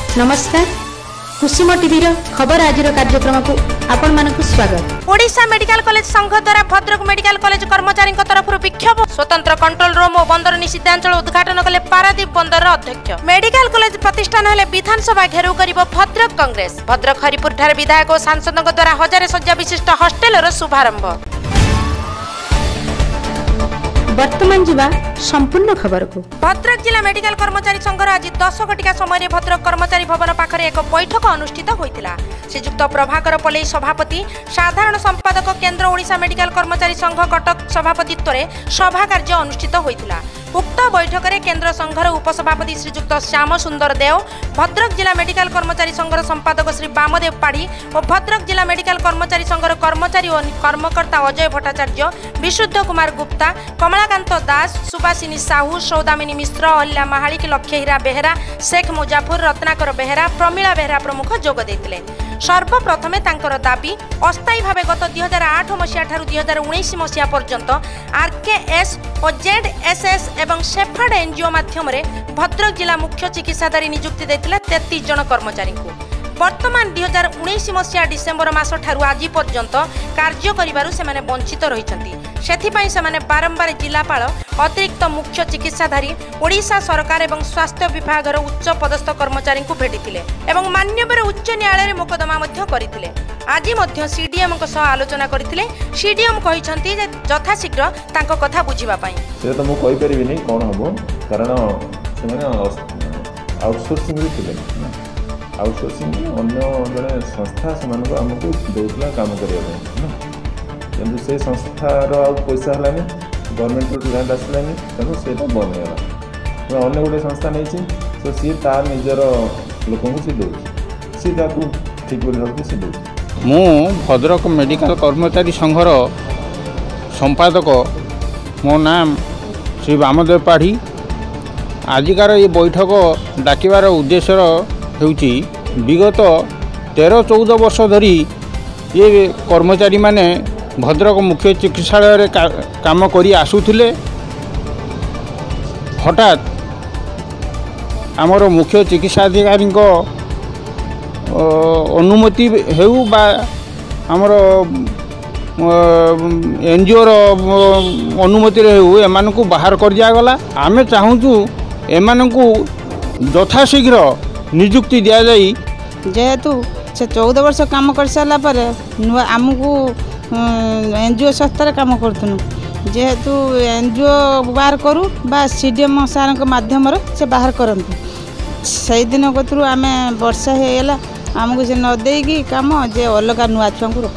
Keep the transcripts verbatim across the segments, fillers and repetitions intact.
नमस्कार कुसुम टीवी खबर आज कार्यक्रम को आपण मानक स्वागत। ओडिशा मेडिकल कॉलेज संघ द्वारा भद्रक मेडिकल कॉलेज कर्मचारी तरफ विक्षोभ स्वतंत्र कंट्रोल रूम और बंदर निषिद्धांचल उद्घाटन कले पारादीप बंदर अध्यक्ष। मेडिकल कॉलेज प्रतिष्ठान हेले विधानसभा घेराव करिबो भद्रक कांग्रेस। भद्रक हरिपुर ठारे विधायक और सांसदों द्वारा हजार शज्या विशिष्ट हॉस्टेल शुभारंभ। वर्तमान जीवा संपूर्ण खबर को भद्रक जिला मेडिकल कर्मचारी संघर आज दस घटिका समय भद्रक कर्मचारी भवन पाखरे एक बैठक अनुष्ठित होइतिला। श्रीजुक्त प्रभाकर पल्लई सभापति साधारण संपादक केन्द्र ओडिशा मेडिकल कर्मचारी संघ कटक सभापतित्व में सभा कार्य अनुष्ठित होइतिला। उक्त बैठक में केन्द्र संघर उपसभापति श्रीजुक्त श्याम सुंदर देव, भद्रक जिला मेडिकल कर्मचारी संघर संपादक श्री वामदेव पाढ़ी और भद्रक जिला मेडिकल कर्मचारी संघर कर्मचारी और कर्मकर्ता अजय भट्टाचार्य, विशुद्ध कुमार गुप्ता, कमलाकांत दास, सुभाषिनी साहू, सौदामिनी मिश्र, अहिल्या महालिक, लक्ष्यहीरा बेहेरा, शेख मुजाफर, रत्नाकर बेहेरा, प्रमीला बेहेरा प्रमुख जोग देथिले। सर्वप्रथमे तांकर दाबी अस्थायी भाव गत दुई हजार आठ मसीहा ठारू दुई हजार उन्नीस मसीहा पर्यंत आरकेएस और जेडएसएस एवं शेफार्ड एनजीओ माध्यम भद्रक जिला मुख्य चिकित्साधारी नियुक्ति देथिले तैंतीस जन कर्मचारी को। वर्तमान दुई हजार उन्नीस मसीहा डिसेम्बर मास ठारू आज पर्यंत कार्य करिबारु सेमाने वंचित रहिसंती। सेथिपाई सेमाने बारंबार जिलापाल, अतिरिक्त मुख्य चिकित्साधारी, ओडिशा सरकार एवं स्वास्थ्य विभागर उच्च पदस्थ कर्मचारी को भेटिथिले एवं मान्यवर उच्च न्यायालय मुकदमा मध्य करिथिले। आज मध्य सीडीएम को सह आलोचना करिथिले। सीडीएम कहिसंती जे यथाशीघ्र तांको कथा बुझिबा पई से तो मु कहि परिबिनी कोन हबो, कारण सेमाने आउटसोर्सिंग रे थिले। आउटसोर्सिंग अन्य जड़े संस्था से आमको देउला काम करने किंतु से संस्थार आ पैसा है गवर्नमेंट ग्रांट आसलानी तेणु से बंद है। अन्य गोटे संस्था नहीं तो सी तार निजर लोक सी दे सी ठीक बोली सी दे। मु भद्रक मेडिकल कर्मचारी संघर संपादक मो नाम श्री वामदेव पाढ़ी। आजिकार ये बैठक डाकिबार उद्देश्य होउची विगत तेरह चौदह वर्ष धरी ये कर्मचारी माने भद्रक मुख्य चिकित्सालय का, काम करी आसुथिले। हठात आमर मुख्य चिकित्साधिकारी अनुमति हेउ बा आमर एनजीओ अनुमति हेउ एमान को बाहर कर दियागला। आमे चाहूँ एमान को यथाशीघ्र नियुक्ति दि जाई। जेहेतु से चौदह वर्ष काम कर सारा पर नुआ आमको एनजीओ संस्था काम करूँ जेहेतु एनजीओ बाहर करूँ बा सीडीएम सार माध्यम से बाहर करूँ से दिन कतरू आम वर्षा होगा आमको से नदेगी कम जे अलग नुआ छुआ को।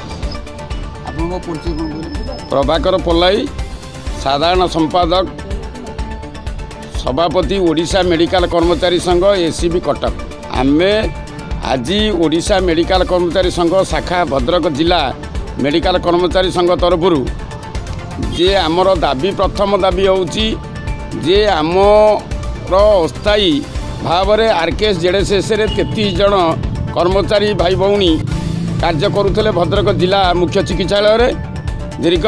प्रभाकर पल्लई साधारण संपादक सभापति ओडिशा मेडिकल कर्मचारी संघ एसीबी कटक। आमे आज ओडिशा मेडिकल कर्मचारी संघ शाखा भद्रक जिला मेडिकल कर्मचारी संघ तरफ जे आमर दाबी प्रथम दाबी होउची जे आमर अस्थायी भाव में आरकेएस जेडएसएस रे तैंतीस जन कर्मचारी भाई भौणी कार्य करुले भद्रक जिला मुख्य चिकित्सालय रे दीर्घ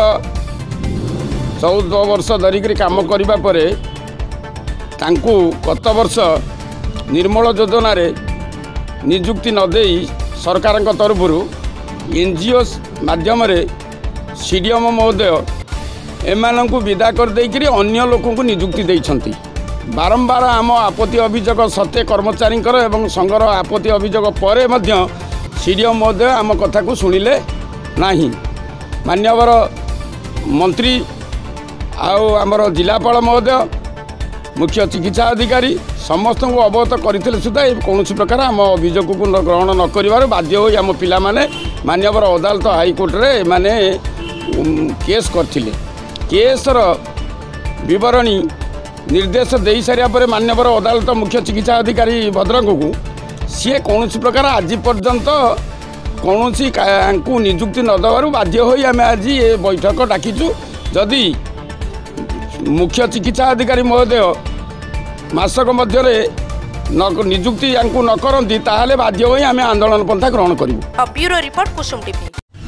चौदह वर्ष धरिक काम करने पर तांकु गत वर्ष निर्मल योजना रे नियुक्ति नदे सरकार तरफ एनजीओ माध्यम सीडीएम महोदय एमान को विदा कर देकरी अन्य लोक को नियुक्ति देइछंती। बारंबार आम आपत्ति अभियोग सत्य कर्मचारी एवं संघर आपत्ति अभियोग पर सीडीएम महोदय आम कथा को शुणिले नाही। मान्यवर मंत्री आउ आमर जिलापाल महोदय मुख्य चिकित्सा अधिकारी समस्त को अवगत करते सुधा कौन प्रकार आम अभियोग को ग्रहण न कर बाध्य हो आम पिला माने मान्यवर अदालत हाईकोर्ट रे माने केस करथिले। केसर विवरणी निर्देश दे सारा पर मान्यवर अदालत मुख्य चिकित्सा अधिकारी भद्रक को सी कौन प्रकार आज पर्यंत कौन को नियुक्ति न देवार बाध्य हो आम आज ये बैठक डाकिचु। जदि मुख्य चिकित्सा अधिकारी महोदय मासक मध्य नियुक्ति न करती ताहले बाध्य होई आमे आंदोलन पंथा ग्रहण करिवु। Bureau report Kusum TV.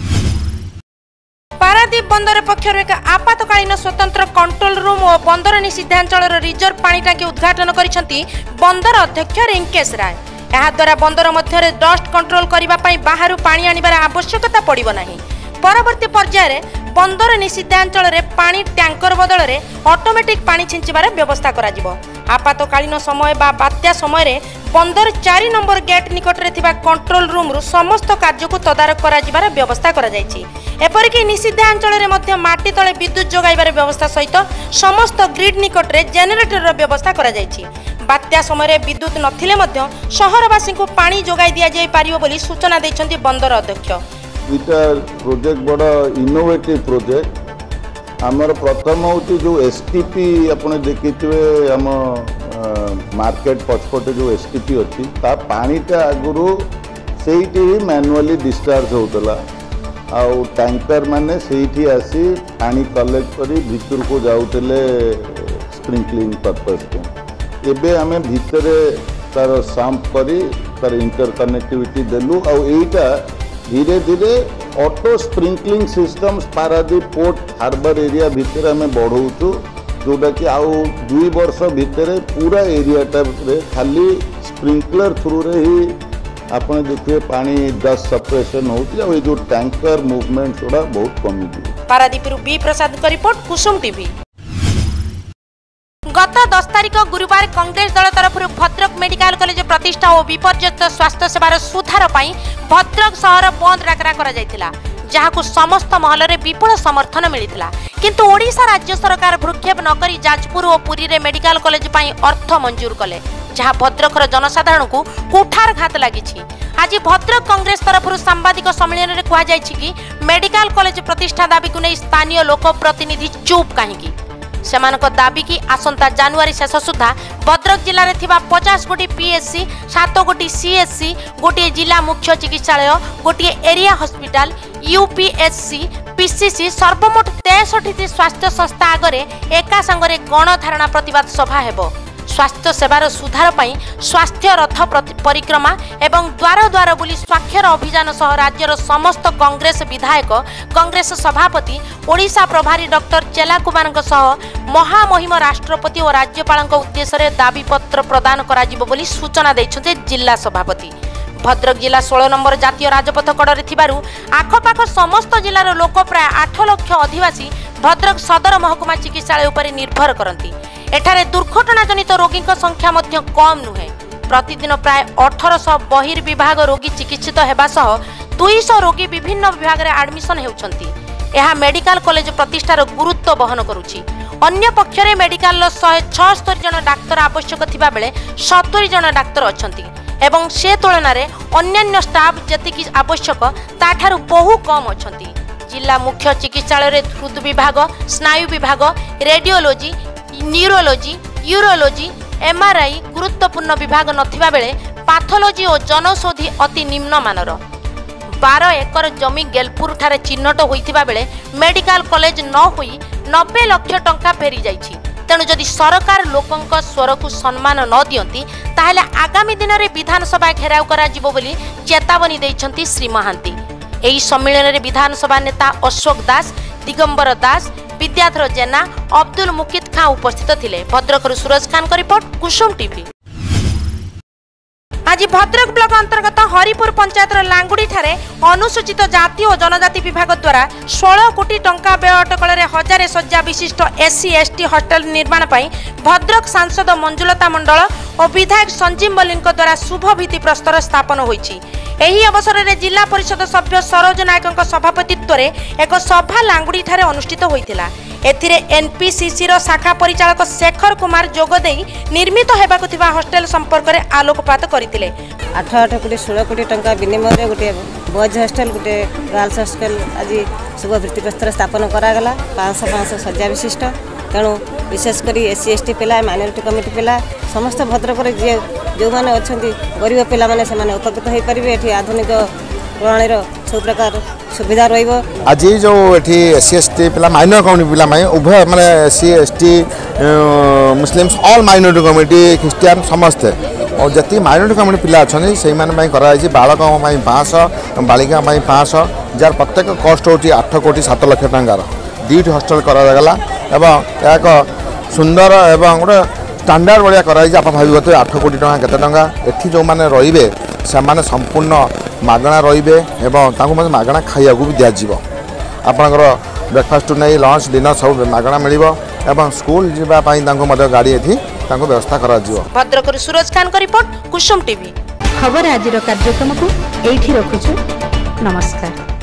Paradip बंदर पक्षर एक आपातकालीन स्वतंत्र कंट्रोल रूम और बंदर निषिद्धांचल रिजर्व पानी टांकी उद्घाटन करिसेंती बंदर अध्यक्ष रिंकेश राय। एहाद्वारा बंदर मध्य डस्ट कंट्रोल करने बाहर पानी आनिबार आवश्यकता पड़िब नाही। परवर्ती पर्यायर बंदर निषिद्धांचल में पानी टैंकर बदल में ऑटोमेटिक पानी छिंचिबार व्यवस्था करा जिवो। आपातकालीन समय बा बात्या समय बंदर चार नंबर गेट निकट में थिबा कंट्रोल रूम रु समस्त कार्य को तदारक करा जिबार व्यवस्था करा जायछि। एपरिक निषिद्धांचल में मध्य माटी तले विद्युत जोगाइबार व्यवस्था सहित समस्त ग्रिड निकट में जेनेरेटर व्यवस्था करा जायछि। बात्या समय विद्युत नथिले मध्य शहरवासी को पानी जोगाई दिया जाय पारिबो बोली सूचना दैछन्ति बंदर अध्यक्ष। इटा प्रोजेक्ट बड़ा इनोवेटिव प्रोजेक्ट आमर प्रथम हूँ जो एसटीपी आपने देखिए आम मार्केट पछपटे जो एसटीपी अच्छी ता पानीटा आगुरी से मैनुअली डिस्चार्ज होता आउ टैंकर माने से आसी पानी कलेक्ट कर भीतर को जाऊले स्प्रिंकलिंग पर्पज को एबे आमे भितर तार सांप करी तार इंटर कनेक्टिविटी देलु आउ एटा धीरे धीरे auto sprinkling system Paradip port harbour area भितर आम बढ़ाऊँ जोटा कि आउ दुई वर्ष भितर पूरा एरियाटा खाली स्प्रिंकलर थ्रू रे ही आपने देखिए पानी डस्ट सप्रेशन होती है जो टैंकर मूवमेंट थोड़ा बहुत कमी पारादीप बी प्रसाद का रिपोर्ट कुसुम टीवी। गत दस तारिख गुरुवार कांग्रेस दल तरफ भद्रक मेडिकल कॉलेज प्रतिष्ठा और विपर्यस्त स्वास्थ्य सेवार सुधार पाई भद्रक सहर बंद डाकरा करा जायतिला, जहाकु समस्त महल रे विपुल समर्थन मिलिथिला। किंतु ओडिशा राज्य सरकार भ्रुक्षेप न करी जाजपुर और पुरी रे मेडिकल कॉलेज पाई अर्थ मंजूर कले, जहां भद्रकर जनसाधारण को कुठार घात लागिछि। आज भद्रक कांग्रेस तरफ सांबादिक सम्मेलन में कहुई कि मेडिकल कॉलेज प्रतिष्ठा दाबी को नहीं स्थानीय लोक प्रतिनिधि चुप कहीं सेमानक दाबी की आसंता जनवरी शेष सुधा भद्रक जिले में थिबा पचास गोटी पीएससी सात गोटी सीएससी गोटे जिला मुख्य चिकित्सालय गोटे एरिया हॉस्पिटल यूपीएससी पीसीसी सर्वमोट तेसठी स्वास्थ्य संस्था आगरे एका संगरे गणधारणा प्रतिवाद सभा हेबो। स्वास्थ्य सेवार सुधार पाई स्वास्थ्य रथ परिक्रमा एवं द्वार द्वार बुली स्वाक्षर अभियान सह राज्यर समस्त कांग्रेस विधायक कांग्रेस सभापति ओडिशा प्रभारी डॉक्टर चेला कुमार सह महामहिम राष्ट्रपति और राज्यपाल उद्देश्य दाबी पत्र प्रदान कराजिबो बोली सूचना दैछन्ते जिला सभापति। भद्रक जिला सोलह नंबर जातीय राजपथ कड़े थिबारु आखपाख समस्त जिलार लोक प्राय आठ लाख अधिवासी भद्रक सदर महकुमा चिकित्सालय उपर निर्भर करती। एठारे दुर्घटना जनित रोगी संख्या मध्य कम नुहे। प्रतिदिन प्राय अठारह सौ बहिर्विभाग रोगी चिकित्सित हेबा सह दुई सौ रोगी विभिन्न विभाग में आडमिशन हेउछन्ति। यह मेडिकल कॉलेज प्रतिष्ठार गुरुत्व बहन करुछि। अन्य पक्षरे मेडिकल शहे छस्तरी जन डाक्तर आवश्यक थिबा बेले सत्तरी जन डाक्तर अछन्ति एवं से तुलन में अन्य स्टाफ जतिकि आवश्यक ताठारु बहु कम अछन्ति। जिला मुख्य चिकित्सालय रे हृद विभाग स्नायु विभाग रेडियोलोजी न्यूरोलोजी यूरोलोजी एमआरआई गुरुत्वपूर्ण विभाग नथिबा बेले पाथोलॉजी और जनौषधि अति निम्न मानर। बारह एकर जमी गेलपुर ठारे चिन्हट होइथिबा बेले मेडिकल कॉलेज न होई नब्बे लाख टंका फेरी जाइछि। तेणु जदि सरकार लोकंक स्वर को सम्मान न दियंती ताहेले आगामी दिन में विधानसभा घेराव करा जिवो बोली चेतावनी दैछन्ति श्री महांती। एही सम्मेलन में विधानसभा नेता अशोक दास दिगंबर दास विद्याधर जेना अब्दुल मुकित खां उपस्थित थिले। भद्रक सूरज खान का रिपोर्ट कुसुम टीवी। आज भद्रक ब्लॉक अंतर्गत हरिपुर पंचायत लांगुड़ी ठारे अनुसूचित जाति और जनजाति विभाग द्वारा सोलह कोटी टंका व्यय अटकल हजार शज्या विशिष्ट एससी एसटी हॉस्टल निर्माण पर भद्रक सांसद मंजुलता मंडल और विधायक संजीव मल्लिक द्वारा शुभ भित्ति प्रस्तर स्थापन होईछि। एही अवसर में जिला परिषद सभ्य सरोज नायक सभापतित्व में एक सभा लांगुड़ी ठारे अनुष्ठित होइतिला। एथिरे एनपीसीसी रो शाखा परिचालक शेखर कुमार जोगदे निर्मित हेबाकु थिबा हॉस्टेल संपर्क में आलोकपात करथिले। आठ आठ कोटी सोलह कोटी टंका विनिमय गोटे बॉयज हॉस्टेल गोटे गर्ल्स हॉस्टेल आज शुभ भित्ति प्रस्तर स्थापन करागला पाँच पाँच शज्या विशिष्ट। तेणु विशेषकर एससी एसटी पिला माइनॉरिटी कमिटी पिला समस्त भद्रक जे जो मैंने अच्छा गरीब पिला माने से उपकृत हो पारे। ये आधुनिक प्रणाली सब प्रकार सुविधा रही। आज जो ये एस सी एस टी पिला माइनर कम्युनिटी पिला उभय मैंने S C S T Muslims all minority community Christian समस्ते और जी माइनॉरिटी कम्युनिटी पिला अच्छा से बालक पाँच बालिका पाँच जार प्रत्येक कस्ट हो आठ कोटी सात लाख टंकार दुईट हॉस्टेल करागला एवं एक सुंदर एवं गोटे स्टैंडर्ड भाया कराई आप भाव आठ कोटी टका केते टका एठी जो माने रहिबे से माने संपूर्ण मागणा रहिबे एवं मागणा खाइया भी दिज्व आपणकर ब्रेकफास्ट नहीं लंच डिनर सब मागणा मिल एवं स्कूल जावाई गाड़ी एठी व्यवस्था करा भद्रक सूरज खान का रिपोर्ट कुसुम टीवी खबर आज कार्यक्रम को एठी रखुछु नमस्कार।